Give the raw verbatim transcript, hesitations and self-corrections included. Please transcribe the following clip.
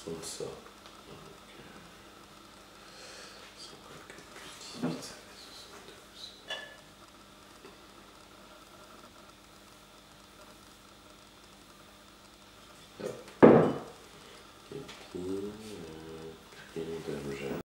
comme ça. Donc, cinquante-quatre plus dix-huit, ça fait soixante-douze. Hop. Et puis, euh, puis